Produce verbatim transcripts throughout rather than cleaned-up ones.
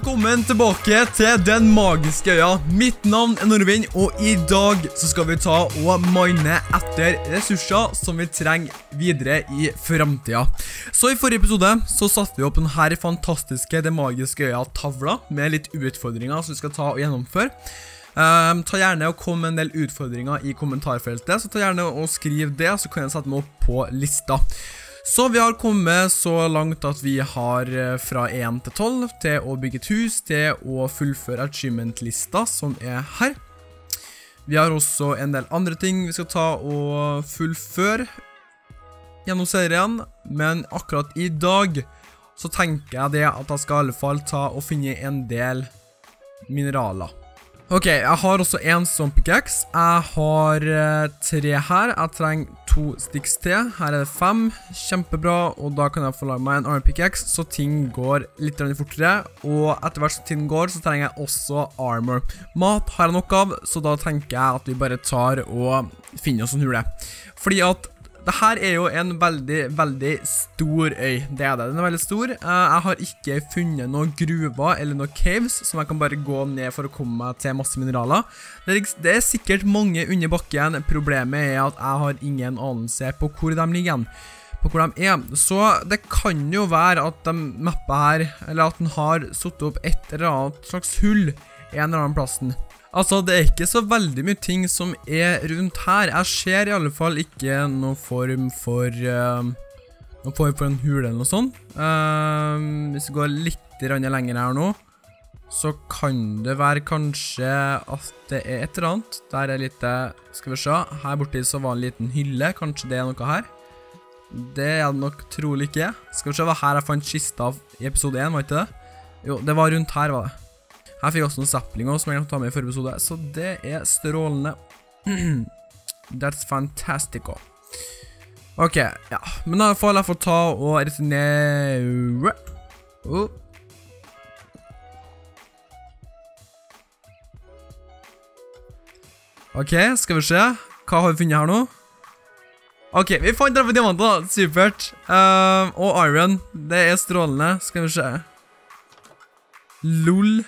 velkommen tilbake til Den magiske øya. Mitt navn er Norvin, og i dag så skal vi ta og mine etter ressurser som vi trenger videre i fremtiden. Så i forrige episode så satte vi opp denne fantastiske Den magiske øya-tavla med litt utfordringer som vi skal ta og gjennomføre. Um, ta gjerne og kom med en del utfordringer i kommentarfeltet, så ta gjerne og skriv det, så kan jeg sette meg opp på lista. Så vi har kommet så langt at vi har fra en til tolv til å bygge et hus, til å fullføre achievement-lista som er her. Vi har også en del andre ting vi skal ta og fullføre gjennom serien, men akkurat i dag så tenker jeg det at jeg skal i alle fall ta og finne en del mineraler. Ok, jeg har også en som pickaxe. Jeg har uh, tre her. Jeg trenger to sticks til. Her er det fem. Kjempebra. Og da kan jeg få lage meg en armor pickaxe, så ting går litt fortere. Og etter hvert som ting går, så trenger jeg også armor. Mat har jeg nok av, så da tenker jeg at vi bare tar og finner oss en hule. Fordi at det her er jo en veldig, veldig stor øy. Det er det. Den er veldig stor. Jeg har ikke funnet noen gruver eller noen caves som jeg kan bare gå ned for å komme meg til masse mineraler. Det er, det er sikkert mange under bakken. Problemet er at jeg har ingen anelse på hvor de ligger. På hvor de er. Så det kan jo være at de mapper her, eller at den har satt opp et eller annet slags hull i en eller annen plassen. Altså, det er ikke så veldig mye ting som er rundt her. Jeg ser i alle fall ikke noen form for uh, noen form for en hule eller noe sånt. Uh, hvis vi går litt lenger her nå, så kan det være kanskje at det er et eller annet. Der er litt, skal vi se, her borte så var en liten hylle. Kanskje det er noe her. Det er det nok trolig ikke. Skal vi se hva her jeg fant kista i episode én, var ikke det? Jo, det var rundt her, var det. Her fikk jeg også noen sapplinger som jeg kan ta med i forrige episode, så det er strålende. That's fantastico. Ok, ja. Men da får jeg få ta og returnere. Oh. Ok, skal vi se. Hva har vi funnet her nå? Ok, vi fant det på diamanter, supert. Um, og iron, det er strålende. Skal vi se. Lol.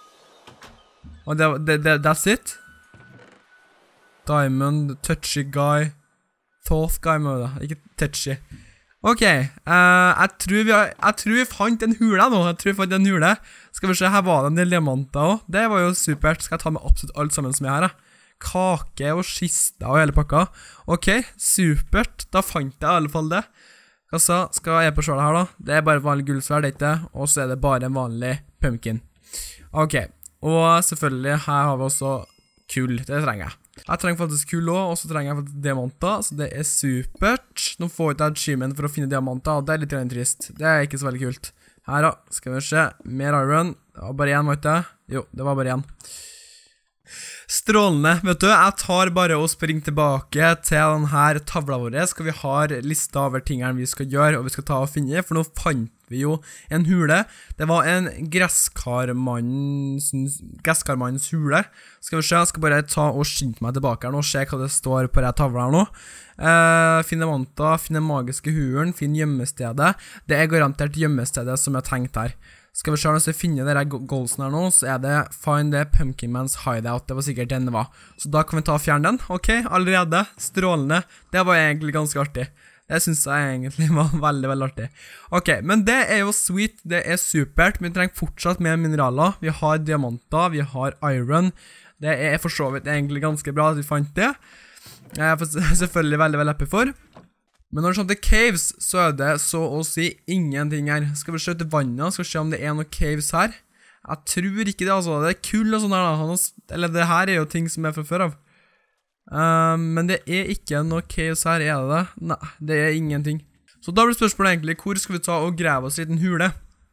Og det, det, det, that's it. Diamond, touchy guy. Thoth guy med det, ikke touchy. Ok, uh, jeg, tror vi har, jeg tror vi fant en hule nå. Jeg tror vi fant en hule. Skal vi se, her var det en del diamanter også. Det var jo supert. Skal jeg ta med absolutt alt sammen som er her, da. Kake og kister og hele pakka. Ok, supert. Da fant jeg i alle fall det. Kassa, skal jeg på skjålet her da? Det er bare vanlig gullsverd, ikke? Og så er det bare en vanlig pumpkin. Ok. Og selvfølgelig, her har vi også kull, det trenger jeg. Jeg trenger faktisk kull også, og så trenger jeg faktisk diamanter, så det er supert. Nå får jeg et achievement for å finne diamanter, og det er litt trist. Det er ikke så veldig kult. Her da, skal vi se, mer iron. Det var bare en, var ikke det? Jo, det var bare en. Strålende, vet du, jeg tar bare og springer tilbake til denne tavla vår. Skal vi ha lista over tingene vi skal gjøre, og vi skal ta og finne, for nå fant vi jo en hule. Det var en gresskarmannens, gresskarmannens hule. Skal vi se, jeg skal bare ta og skynde meg tilbake her nå, og se hva det står på denne tavla her nå. Uh, finne diamanter, finne magiske hulen, finne gjemmestedet. Det er garantert gjemmestedet som jeg tenkte her. Skal vi se, hvis vi finner dere goalsene her nå, så er det Find the Pumpkin Man's Hideout. Det var sikkert den det var. Så da kan vi ta og fjerne den. Ok, allerede. Strålende. Det var egentlig ganske artig. Det synes jeg egentlig var veldig, veldig artig. Ok, men det er jo sweet. Det er supert. Men vi trenger fortsatt mer mineraler. Vi har diamanter, vi har iron. Det er for så vidt egentlig ganske bra at vi fant det. Jeg er selvfølgelig veldig, veldig happy for. Men når det kommer til caves, så er det så å si ingenting her. Skal vi se til vannet, skal vi se om det er noen caves her. Jeg tror ikke det, altså. Det er kull og sånn her da. Eller det her er jo ting som er fra før av. Um, men det er ikke noen caves her, er det det? Nei, det er ingenting. Så da blir spørsmålet egentlig, hvor skal vi ta og greve oss i en hule?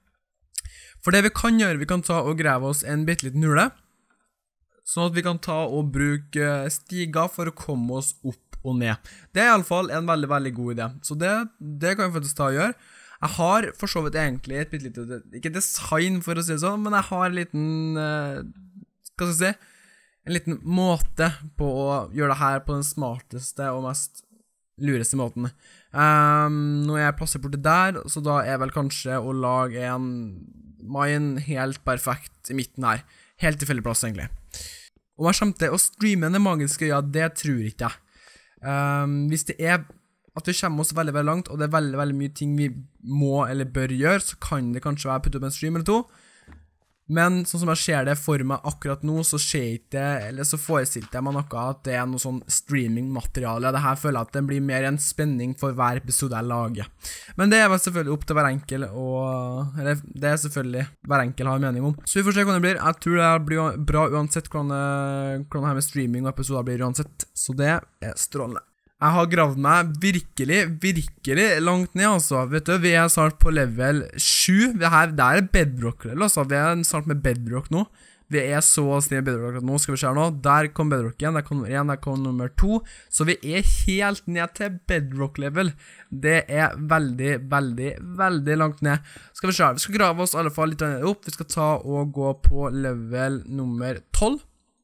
For det vi kan gjøre, vi kan ta og greve oss en bitteliten hule. Sånn at vi kan ta og bruke stiger for å komme oss opp og ned. Det er i alle fall en veldig, veldig god idé. Så det, det kan vi faktisk ta og gjøre. Jeg har for så vidt egentlig et bittelite, ikke design for å si det sånn, men jeg har en liten, uh, hva skal jeg si, en liten måte på å gjøre det her på den smarteste og mest lureste måten. Um, nå er jeg plassert borte der, så da er vel kanskje å lage en mine helt perfekt i midten her. Helt tilfeldig plass, egentlig. Om jeg kommer til å streame den magiske øya, det tror ikke jeg. Um, hvis det er at vi kommer oss veldig, veldig langt, og det er veldig, veldig mye ting vi må eller bør gjøre, så kan det kanskje være putte opp en stream eller to. Men sånn som jeg ser det for meg akkurat nå, så skjer ikke, eller så forestilte jeg meg noe at det er noe sånn streaming-materiale. Det her føler jeg at det blir mer en spenning for hver episode jeg lager. Men det er vel selvfølgelig opp til hver enkel, og, eller det er selvfølgelig hver enkel har mening om. Så vi får se hvordan det blir. Jeg tror det blir bra uansett hvordan det, hvordan det her med streaming og episoder blir uansett. Så det er strålende. Jeg har gravd meg virkelig, virkelig langt ned, altså. Vet du, vi er snart på level sju. Vi er her, det er bedrock, altså. Vi er snart med bedrock nå. Vi er så snill bedrock nå, skal vi se nå. Der kom bedrock igjen, der kom nummer en, der kom nummer to. Så vi er helt ned til bedrock level. Det er veldig, veldig, veldig langt ned. Skal vi se, vi skal grave oss i alle fall litt opp. Vi skal ta og gå på level nummer tolv.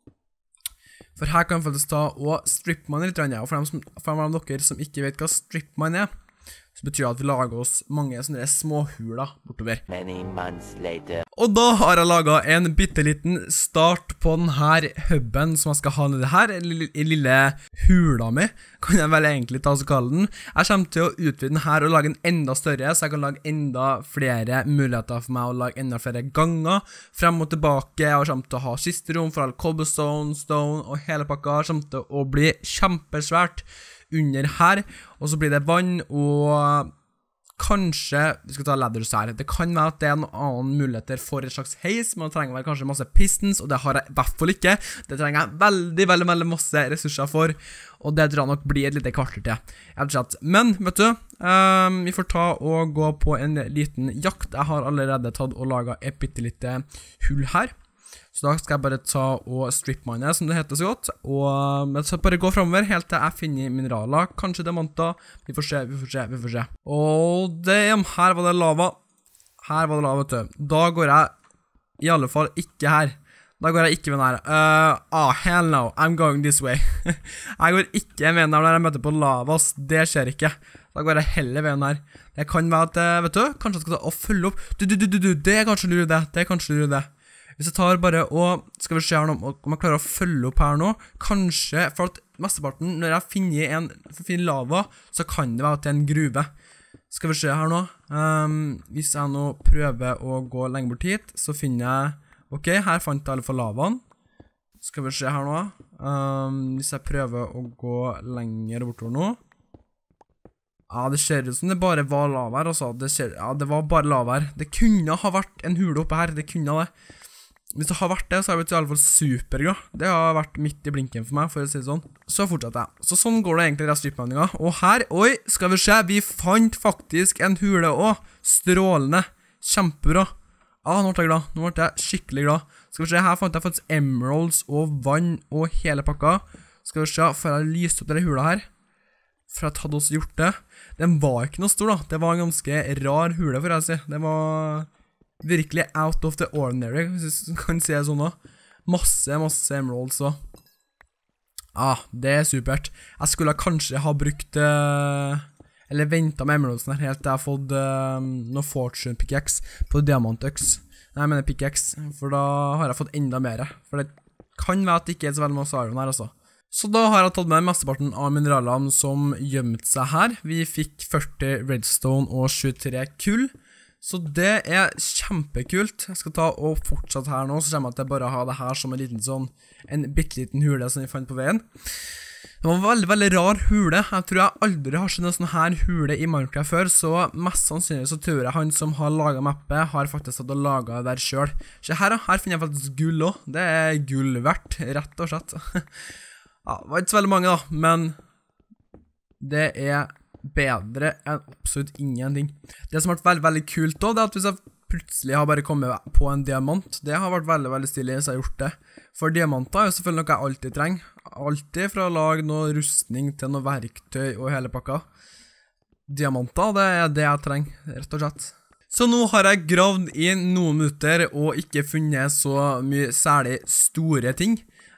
For her kan vi faktisk ta og stripmine litt, og for dem, som, for dem av dere som ikke vet hva stripmine er, så betyr det at vi lager oss mange sånne små huler bortover. Many months later. Og da har jeg laget en bitteliten start på denne hubben som jeg skal ha nede her, i lille hula mi, kan jeg vel egentlig ta og kalle den. Jeg kommer til å utvide den her og lage den enda større, så jeg kan lage enda flere muligheter for meg å lage enda flere ganger, frem og tilbake. Jeg kommer til å ha kisterom for all cobblestone, stone og hele pakka, kommer til å bli kjempesvært under her, og så blir det vann, og kanskje, vi skal ta ladders her, det kan være at det er noen annen muligheter for et slags heis, men da trenger vel kanskje masse pistons, og det har jeg i hvert fall ikke. Det trenger jeg veldig, veldig, veldig masse ressurser for, og det tror jeg nok blir et lite kvarter til. Men, vet du, um, vi får ta og gå på en liten jakt. Jeg har allerede tatt og laget et bittelite hull her. Så da skal jeg bare ta og stripmine, som det heter så godt, og jeg skal bare gå fremover helt til jeg finner mineraler, kanskje diamanter, vi får se, vi får se, vi får se. Og det, her var det lava, her var det lava, vet du. Da går jeg i alle fall ikke her, da går jeg ikke med den her. Uh, ah, hell no, I'm going this way. Jeg går ikke med den her når jeg møter på lavas, det skjer ikke. Da går jeg heller ved den her. Det kan være at, vet du, kanskje jeg skal ta og følge opp. Du, du, du, du, du, det er kanskje lurer det, det er kanskje lurer det. Hvis jeg tar bare og, skal vi se her nå, om jeg klarer å følge opp her nå, kanskje, for at mesteparten, når jeg finner en finner lava, så kan det være at det er en gruve. Skal vi se her nå, um, hvis jeg nå prøver å gå lenger bort hit, så finner jeg, ok, her fant jeg alle for lavaen. Skal vi se her nå, um, hvis jeg prøver å gå lenger bortover nå. Ja, det ser ut som det bare var lava her, altså. Det ser, ja, det var bare lava her. Det kunne ha vært en hule oppe her, det kunne det. Hvis det har vært det, så har det blitt i alle fall superbra. Det har vært midt i blinken for meg, for å si det sånn. Så fortsetter jeg. Så sånn går det egentlig i stripmindinga. Og her, oi, skal vi se, vi fant faktisk en hule også. Strålende. Kjempebra. Ja, nå ble jeg glad. Nå ble jeg skikkelig glad. Skal vi se, her fant jeg faktisk emeralds og vann og hele pakka. Skal vi se, for jeg lyste opp denne hula her. For jeg hadde også gjort det. Den var ikke noe stor da. Det var en ganske rar hule, for jeg å si. Det var virkelig out of the ordinary, hvis du kan si det sånn da. Masse, masse emeralds da. Ah, det er supert. Jeg skulle kanskje ha brukt, uh, eller ventet med emeraldsen her, helt til jeg har fått uh, noe fortune pickaxe på diamantøks. Nei, jeg mener pickaxe, for da har jeg fått enda mer. For det kan være at det ikke er så veldig masse iron her, altså. Så da har jeg tatt med mesteparten av mineralene som gjemte seg her. Vi fikk førti redstone og tjuetre kull. Så det er kjempekult. Jeg skal ta og fortsette her nå, så kommer jeg til bare å ha det her som en liten sånn, en bitteliten hule som vi fant på veien. Det var en veldig, veldig rar hule. Jeg tror jeg aldri har sett en sånn her hule i Minecraft før, så mest sannsynlig så tror jeg han som har laget mappet har faktisk tatt og laget det der selv. Så her, her finner jeg faktisk gull også. Det er gull verdt, rett og slett. Ja, det var ikke så veldig mange da, men det er bedre enn absolutt ingenting. Det som har vært veldig, veldig kult da, det er at hvis jeg plutselig har bare kommet på en diamant, det har vært veldig, veldig stilig hvis jeg har gjort det. For diamanter er jo selvfølgelig noe jeg alltid trenger. Alltid fra å lage noe rustning til noe verktøy og hele pakka. Diamanter, det er det jeg trenger, rett og slett. Så nå har jeg gravd i noen minutter og ikke funnet så mye særlig store ting.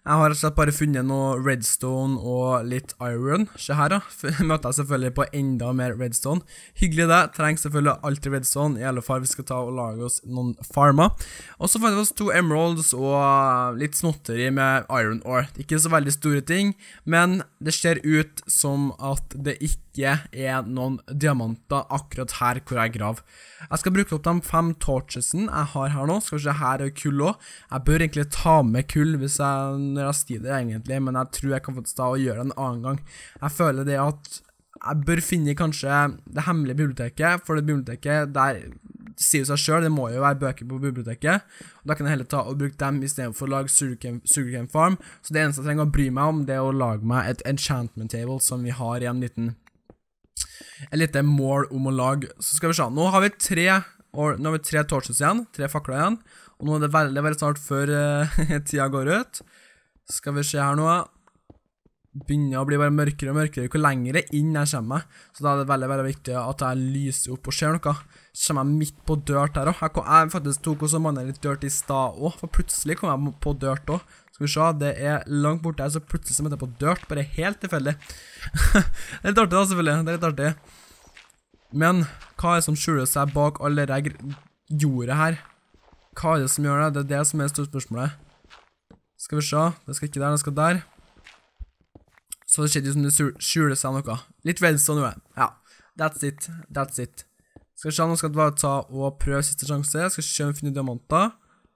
Jeg har rett og slett bare funnet noe redstone og litt iron. Se her da, møter jeg selvfølgelig på enda mer redstone. Hyggelig det, trenger selvfølgelig alltid redstone, i alle fall vi skal ta og lage oss noen farmer. Og så fant vi oss to emeralds og litt snotteri med iron ore. Ikke så veldig store ting, men det ser ut som at det ikke er noen diamanter akkurat her hvor jeg grav. Jeg skal bruke opp de fem torchesen jeg har her nå. Skal vi se, her er kull også. Jeg bør egentlig ta med kull hvis jeg, når jeg stiger egentlig, men jeg tror jeg kan få ta og gjøre det en annen gang. Jeg føler det at jeg bør finne kanskje det hemmelige biblioteket, for det biblioteket der sier seg selv, det må jo være bøker på biblioteket, og da kan jeg heller ta og bruke dem i stedet for å lage sugarcane farm. Så det eneste jeg trenger å bry meg om, det er å lage meg et enchantment table som vi har i en liten et lite mål om å lage. Så skal vi se, nå har vi tre, or, nå har vi tre torches igjen, tre fakler igjen, og nå er det veldig, veldig snart før uh, tida går ut. Skal vi se her nå, begynner å bli bare mørkere og mørkere hvor lengre inn jeg kommer, så da er det veldig, veldig viktig at jeg lyser opp og ser noe. Så kommer jeg midt på dørt her også. Jeg, kom, jeg faktisk tok også mannen litt dørt i stad også, for plutselig kom jeg på dørt også. Skal vi se, det er langt borte her, så plutselig som jeg er på dørt, bare helt tilfeldig. Det er litt artig da, selvfølgelig, det er litt artig. Men, hva er det som skjuler seg bak alle det jordet her? Hva er det som gjør det? Det er det som er stort spørsmålet. Skal vi se, det skal ikke der, det skal der. Så det skjedde jo som det skjuler seg noe. Litt redstone nå, ja. That's it, that's it. Skal vi se, nå skal vi bare ta og prøve siste sjanse. Jeg skal se om vi finner diamanter.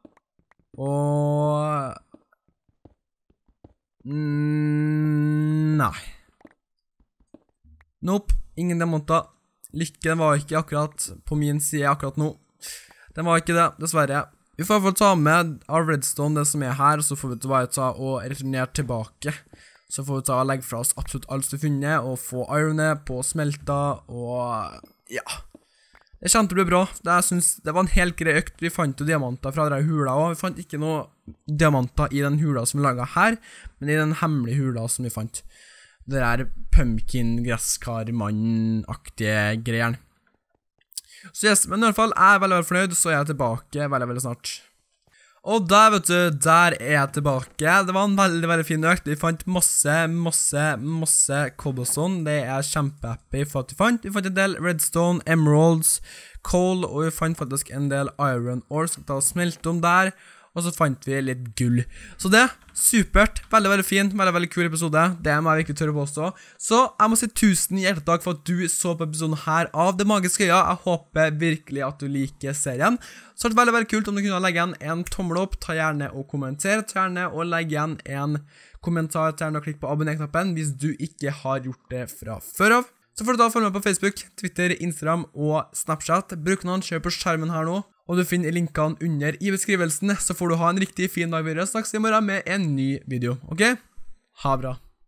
Og... Mm, nei. Nope, ingen diamanter. Lykken var ikke akkurat på min side akkurat nå. Den var ikke det, dessverre. Vi får få ta med av redstone det som er her, og så får vi bare ta og returnere tilbake. Så får vi ta og legge fra oss absolutt alt som er funnet, og få ironet på smelta, og ja. Det kjente å bli bra. Det, jeg synes, det var en helt grei økt. Vi fant jo diamanter fra denne hula også. Vi fant ikke noe diamanter i den hula som vi laget her, men i den hemmelige hula som vi fant. Det er pumpkin-gresskar-mann-aktige greier. Så yes, men i hvert fall, jeg er veldig, veldig fornøyd, så er jeg tilbake veldig, veldig snart. Og der, vet du, der er jeg tilbake. Det var en veldig, veldig fin økt. Vi fant masse, masse, masse cobblestone. Det er kjempehappy for at vi fant. Vi fant en del redstone, emeralds, coal, og vi fant faktisk en del iron ore, så da smelte om der. Og så fant vi litt gull. Så det, supert, veldig, veldig fin, veldig, veldig kul episode. Det må jeg virkelig tørre påstå. Så jeg må si tusen hjertelig takk for at du så på episoden her av Det Magiske Øya. Jeg håper virkelig at du liker serien. Så er det veldig, veldig kult om du kunne legge igjen en tommel opp. Ta gjerne og kommenter, ta gjerne og legge igjen en kommentar, ta gjerne og klikk på abonner-knappen hvis du ikke har gjort det fra før av. Så får du da følge med på Facebook, Twitter, Instagram og Snapchat. Bruk noen, kjør på skjermen her nå. Og du finner linkene under i beskrivelsen, så får du ha en riktig fin dag videre. Snakkes i morgen med en ny video, ok? Ha bra.